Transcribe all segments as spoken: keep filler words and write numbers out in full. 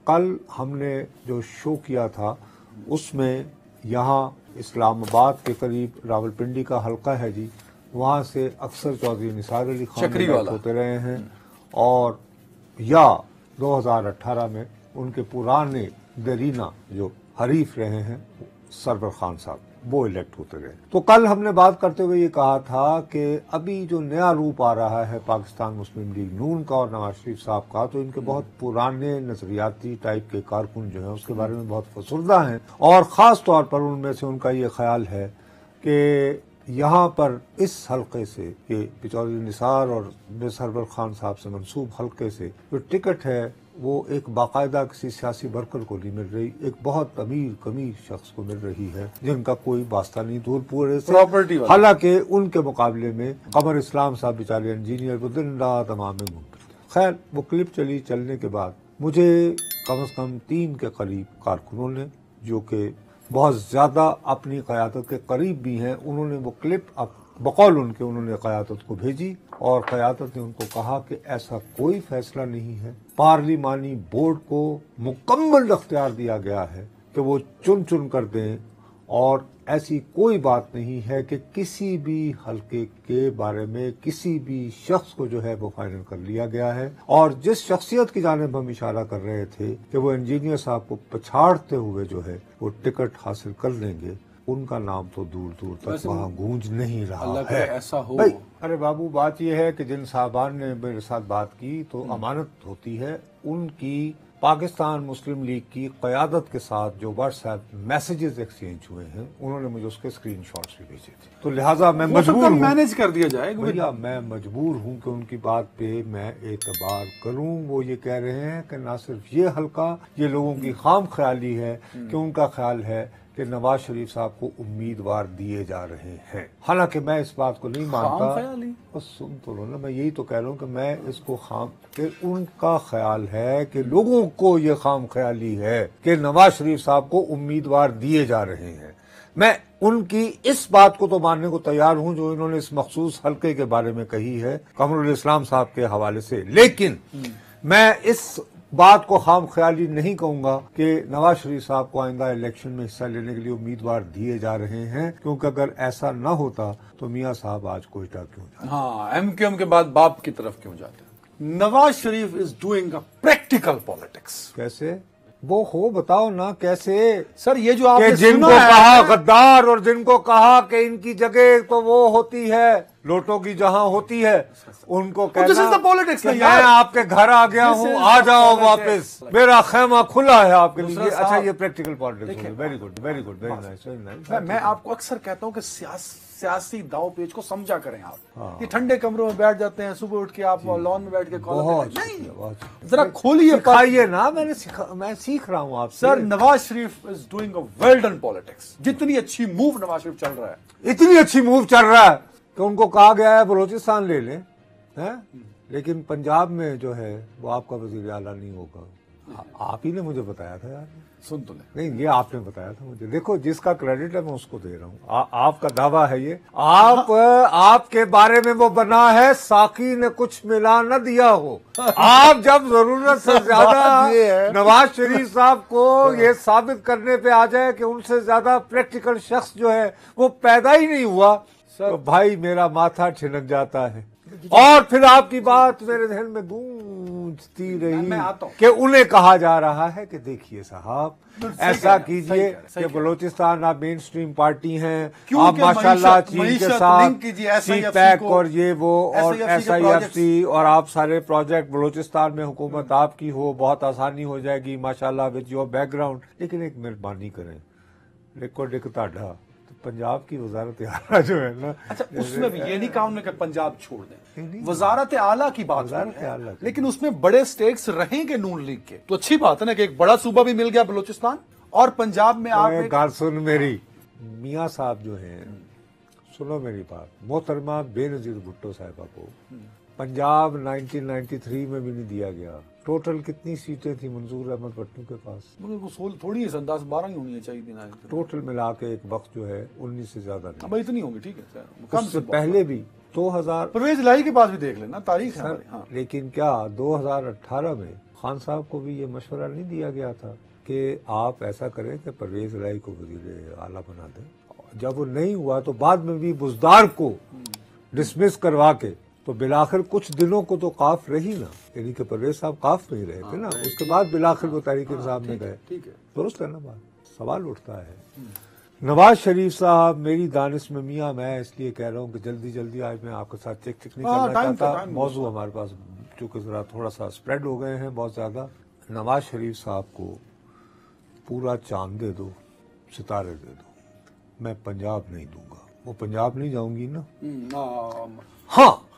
कल हमने जो शो किया था उसमें यहाँ इस्लामाबाद के करीब रावलपिंडी का हल्का है जी, वहाँ से अक्सर चौधरी निसार अली खान होते रहे हैं और या दो हज़ार अठारह में उनके पुराने दरीना जो हरीफ रहे हैं सरवर खान साहब, वो इलेक्ट होते रहे। तो कल हमने बात करते हुए ये कहा था कि अभी जो नया रूप आ रहा है पाकिस्तान मुस्लिम लीग नून का और नवाज शरीफ साहब का, तो इनके बहुत पुराने नजरियाती टाइप के कारकुन जो हैं उसके बारे में बहुत फसुर्दा हैं और ख़ास तौर पर उनमें से उनका ये ख्याल है कि यहाँ पर इस हल्के से, ये चौधरी निसार और सरवर खान साहब से मंसूब हल्के से जो टिकट है वो एक बाकायदा किसी सियासी वर्कर को नहीं मिल रही, एक बहुत अमीर कमीर शख्स को मिल रही है जिनका कोई वास्ता नहीं दूर पूरे से। हालांकि उनके मुकाबले में कमर इस्लाम साहब बेचारे इंजीनियर वो दिन रात अमाम में घूमते। खैर वो क्लिप चली, चलने के बाद मुझे कम अज कम तीन के करीब कारकुनों ने, जो कि बहुत ज्यादा अपनी क़यादत के करीब भी हैं, उन्होंने वो क्लिप अब बकौल उनके उन्होंने क़यादत को भेजी और क़यादत ने उनको कहा कि ऐसा कोई फैसला नहीं है, पार्लिमानी बोर्ड को मुकम्मल अख्तियार दिया गया है कि वो चुन चुन कर दें और ऐसी कोई बात नहीं है कि किसी भी हल्के के बारे में किसी भी शख्स को जो है वो फाइनल कर लिया गया है। और जिस शख्सियत की जानिब हम इशारा कर रहे थे कि वो इंजीनियर साहब को पछाड़ते हुए जो है वो टिकट हासिल कर लेंगे, उनका नाम तो दूर दूर तक वहाँ गूंज नहीं रहा है। ऐसा हो भाई, अरे बाबू बात यह है कि जिन साहबान ने मेरे साथ बात की तो अमानत होती है उनकी पाकिस्तान मुस्लिम लीग की क़यादत के साथ जो व्हाट्सएप मैसेजेस एक्सचेंज हुए हैं, उन्होंने मुझे उसके स्क्रीनशॉट्स भी भेजे थे। तो लिहाजा मैं मजबूर हूं, मैनेज कर दिया जाए भैया, मैं मजबूर हूं कि उनकी बात पे मैं एतबार करूं। वो ये कह रहे हैं कि ना सिर्फ ये हल्का, ये लोगों की खाम ख्याली है कि उनका ख्याल है कि नवाज शरीफ साहब को उम्मीदवार दिए जा रहे हैं। हालांकि मैं इस बात को नहीं मानता, बस सुन तो लो ना, मैं यही तो कह रहा हूँ कि मैं इसको खाम कि उनका ख्याल है कि लोगों को ये खाम ख्याली है कि नवाज शरीफ साहब को उम्मीदवार दिए जा रहे हैं। मैं उनकी इस बात को तो मानने को तैयार हूं जो इन्होंने इस मखसूस हल्के के बारे में कही है कमरुल इस्लाम साहब के हवाले से, लेकिन मैं इस बात को खाम ख्याली नहीं कहूंगा कि नवाज शरीफ साहब को आइंदा इलेक्शन में हिस्सा लेने के लिए उम्मीदवार दिए जा रहे हैं, क्योंकि अगर ऐसा न होता तो मियां साहब आज कोयटा क्यों जाते? हाँ, एमक्यूएम के बाद बाप की तरफ क्यों जाते? Nawaz Sharif is doing a practical politics. कैसे वो हो, बताओ ना कैसे? सर ये जो आपने जिनको कहा गद्दार और जिनको कहा कि इनकी जगह तो वो होती है लोटों की जहां होती है, उनको कहना पॉलिटिक्स मैं आपके घर आ गया हूं, आ जाओ वापस, मेरा खेमा खुला है आपके लिए। अच्छा, ये practical politics. Very good, very good, very nice, very nice. मैं आपको अक्सर कहता हूं कि सियासी दाव पेच को समझा करें आप। हाँ। ये ठंडे कमरों में बैठ जाते हैं, सुबह उठ के आप लॉन में बैठ के कॉल जरा खोलिए, खाइए ना, मैंने मैं सीख रहा हूँ आप। Sir Nawaz Sharif is doing a well done politics. जितनी अच्छी मूव नवाज शरीफ चल रहा है, इतनी अच्छी मूव चल रहा है कि उनको कहा गया है बलोचिस्तान ले लें, है? लेकिन पंजाब में जो है वो आपका वजीर आला नहीं होगा। आप ही ने मुझे बताया था यार। सुन तो ले। नहीं, ये आपने बताया था मुझे। देखो, जिसका क्रेडिट है मैं उसको दे रहा हूँ। आपका दावा है ये, आप आपके बारे में वो बना है साकी ने कुछ मिला न दिया हो। आप जब जरूरत से ज्यादा नवाज शरीफ साहब को ये साबित करने पे आ जाए कि उनसे ज्यादा प्रैक्टिकल शख्स जो है वो पैदा ही नहीं हुआ, तो भाई मेरा माथा ठिनक जाता है। और फिर आपकी बात मेरे ध्यान में गूंजती रही कि उन्हें कहा जा रहा है कि देखिए साहब, ऐसा कीजिए कि बलोचिस्तान आप मेन स्ट्रीम पार्टी हैं, आप माशाल्लाह चीन के साथ सी पैक और ये वो और एस आई एफ सी और आप सारे प्रोजेक्ट बलोचिस्तान में हुकूमत आपकी हो, बहुत आसानी हो जाएगी माशाल्लाह विद योर बैकग्राउंड। लेकिन एक मेहरबानी करें, रिकॉर्ड एक ताढ़ा पंजाब की वजारत आला जो है ना, अच्छा उसमें भी ये नहीं कहा उन्होंने कि पंजाब छोड़ दें, वजारत आला की बात है, लेकिन उसमें बड़े स्टेक्स रहेंगे नून लीग के, तो अच्छी बात है ना कि एक बड़ा सूबा भी मिल गया बलूचिस्तान और पंजाब में आप गाल सुन मेरी मियाँ साहब जो है, सुनो मेरी बात, मोहतरमा बेनजीर भुट्टो साहिबा को पंजाब नाइनटीन नाइंटी थ्री में भी नहीं दिया गया। टोटल कितनी सीटें थी मंजूर अहमद भट्टू के पास? थोड़ी है, दस बारह ही होनी चाहिए। टोटल मिला के एक वक्त जो है उन्नीस से ज्यादा नहीं। अब इतनी होंगी, ठीक है। उससे पहले भी दो हजार परवेज लाई के पास भी देख लेना, तारीख है। हाँ। लेकिन क्या दो हजार अठारह में खान साहब को भी ये मशवरा नहीं दिया गया था कि आप ऐसा करें कि परवेज इलाही को वजीर आला बना दें। जब वो नहीं हुआ तो बाद में भी बुज़दार को डिसमिस करवा के तो बिलाखिर कुछ दिनों को तो काफ रही ना, यानी कि परवेज साहब काफ में ही रहे थे ना, उसके बाद बिलाखिर वो तहरीक इंसाफ में गए। दुरुस्त है ना बात। सवाल उठता है नवाज शरीफ साहब, मेरी दानिश में मियाँ, मैं इसलिए कह रहा हूँ कि जल्दी जल्दी आज मैं आपके साथ चेक चेक नहीं करना चाहता, मौजू हमारे पास चूंकि जरा थोड़ा सा स्प्रेड हो गए हैं बहुत ज्यादा। नवाज शरीफ साहब को पूरा चांद दे दो, सितारे दे दो, मैं पंजाब नहीं दूंगा। वो पंजाब नहीं जाऊंगी ना, हाँ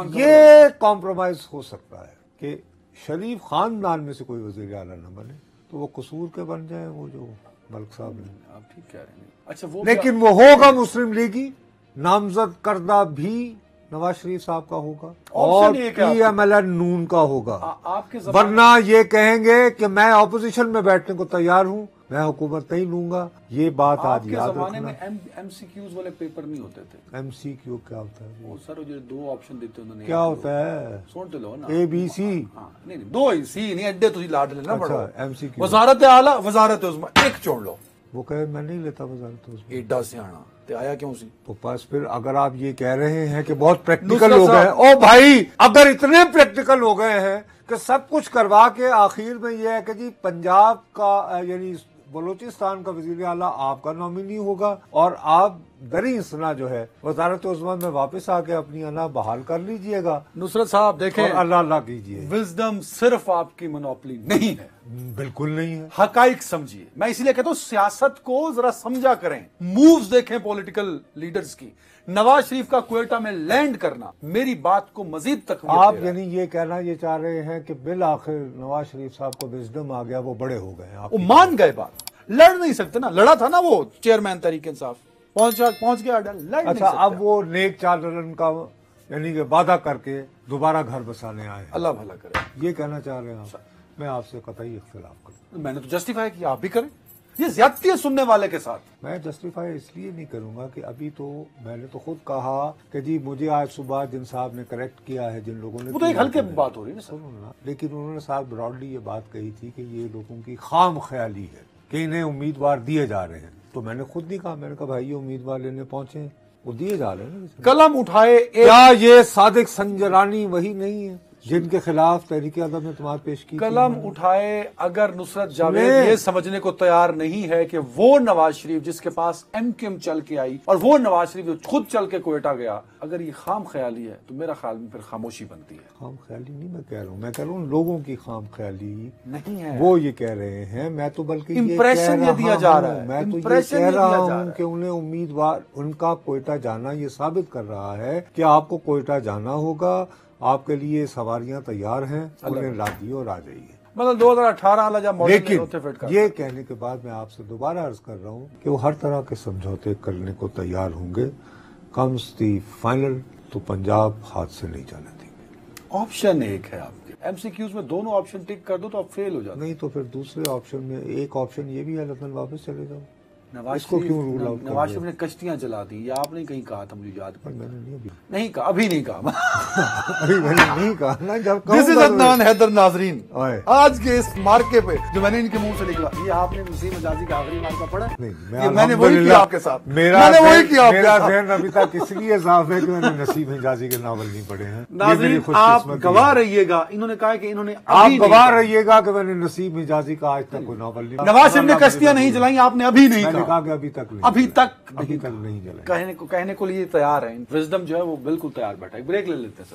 ये कॉम्प्रोमाइज हो सकता है कि शरीफ खानदान में से कोई वजीर आला न बने तो वो कसूर के बन जाए, वो जो मलिक साहब ने। आप ठीक कह रहे हैं। अच्छा वो लेकिन वो होगा मुस्लिम लीगी, नामजद करदा भी नवाज शरीफ साहब का होगा और P M L N Noon का होगा। आपके वरना ये कहेंगे कि मैं ऑपोजिशन में बैठने को तैयार हूं, मैं हुकूमत नहीं लूंगा। ये बात आज याद रखना। जमाने में एमसीक्यूज वाले पेपर नहीं होते थे। एमसीक्यू क्या होता है? वो सर जो दो ऑप्शन देते उन्होंने, क्या होता है? सुन तो लो ना, ए बी सी। नहीं नहीं दो सी नहीं, अड्डे तुझी लाड लेना बड़ा। एमसीक्यू वजारत आला, वजारत उस्मा, एक छोड़ लो। वो कहे मैं नहीं लेता वजारत उस्मा। एडा से आना ते आया क्यों सी? तो पास फिर अगर आप ये कह रहे हैं कि बहुत प्रैक्टिकल हो गए, ओ भाई अगर इतने प्रैक्टिकल हो गए हैं कि सब कुछ करवा के आखिर में ये है कि जी पंजाब का यानी बलूचिस्तान का वजीर आला आपका नॉमिनी होगा और आप दरी सना जो है वजारत उस्मा में वापस आके अपनी अना बहाल कर लीजिएगा। नुसरत साहब देखें, अल्लाह अल्लाह कीजिए। विजडम सिर्फ आपकी मोनोपोली नहीं है, बिल्कुल नहीं है। हकाइक समझिए। मैं इसीलिए कहता हूं सियासत को जरा समझा करें, मूव्स देखें पॉलिटिकल लीडर्स की। नवाज शरीफ का क्वेटा में लैंड करना मेरी बात को मजीद तक आप यानी ये कहना ये चाह रहे हैं कि बिल आखिर नवाज शरीफ साहब को विजडम आ गया, वो बड़े हो गए, वो मान गए। बात लड़ नहीं सकते ना, लड़ा था ना वो चेयरमैन तहरीक इंसाफ, पहुंच पहुंच गया, लड़ अच्छा नहीं अब वो नेक चादरन का यानी कि वादा करके दोबारा घर बसाने आए। अल्लाह भला करे, ये कहना चाह रहे हैं आप? मैं आपसे कतई इख्तिलाफ करूं। मैंने तो जस्टिफाई किया, आप भी करें। ये ज्यादती है सुनने वाले के साथ। मैं जस्टिफाई इसलिए नहीं करूंगा कि अभी तो मैंने तो खुद कहा कि जी मुझे आज सुबह जिन साहब ने करेक्ट किया है, जिन लोगों ने, वो तो एक हल्के बात हो रही है ना, लेकिन उन्होंने साहब ब्रॉडली ये बात कही थी कि ये लोगों की खाम ख्याली है कि इन्हें उम्मीदवार दिए जा रहे हैं। तो मैंने खुद नहीं कहा, मैंने कहा भाई ये उम्मीदवार लेने पहुंचे, वो दिए जा रहे हैं। कलम उठाए, क्या ये सादिक संजरानी वही नहीं है जिनके खिलाफ तहरीक अदम में तुम्हार पेश की? कलम उठाए अगर नुसरत जावेद ये समझने को तैयार नहीं है कि वो नवाज शरीफ जिसके पास एमक्यूएम चल के आई और वो नवाज शरीफ जो खुद चल के क्वेटा गया, अगर ये खाम ख्याली है तो मेरा ख्याल में फिर खामोशी बनती है। खाम ख्याली नहीं मैं कह रहा हूँ, मैं कह रहा हूँ लोगों की खाम ख्याली नहीं है, वो ये कह रहे हैं। मैं तो बल्कि इंप्रेशन ये दिया जा रहा है, मैं तो ये कह रहा हूँ कि उन्हें उम्मीदवार उनका क्वेटा जाना ये साबित कर रहा है कि आपको क्वेटा जाना होगा, आपके लिए सवारियां तैयार हैं, उन्हें ला दिए और आ जाइए। मतलब दो हजार अठारह वाला जब मॉडल लेकिन ये कहने के बाद मैं आपसे दोबारा अर्ज कर रहा हूँ कि वो हर तरह के समझौते करने को तैयार होंगे। कम्स दी फाइनल तो पंजाब हाथ से नहीं जाने देंगे। ऑप्शन एक है आपके एमसीक्यूज में, दोनों ऑप्शन टिक कर दो तो आप फेल हो जाते। नहीं तो फिर दूसरे ऑप्शन में एक ऑप्शन ये भी है लंदन वापस चले जाओ। नवाज इसको क्यों रूल आउट? नवाज शरीफ ने कश्तियां जला दी, ये आपने कहीं कहा था, मुझे याद पर मैंने नहीं अभी नहीं कहा, अभी नहीं कहा अभी मैंने नहीं कहा ना। जब दिस इज अदनान हैदर नाजरीन, आज के इस मार्के पे जो मैंने इनके मुंह से निकला, ये आपने नसीम हिजाजी का आखिरी मार्का पढ़ा? नहीं, मैं मैंने वही किया आपके साथ। मेरा मैंने वही किया मेरा ज़हन अभी तक इसलिए साफ है कि मैंने नसीम हिजाजी के नावल नहीं पढ़े हैं। नाज़रीन आप गवाह रहिएगा, इन्होंने कहा कि इन्होंने आप गवाह रहिएगा कि मैंने नसीम हिजाजी का आज तक कोई नावल नहीं। नवाज शरीफ ने कश्तियां नहीं जलाई, आपने अभी नहीं कहा कि अभी तक अभी तक अभी तक नहीं जला। कहने को कहने को लिए तैयार है। विजडम जो है वो बिल्कुल तैयार बैठा है। ब्रेक ले लेते हैं सर।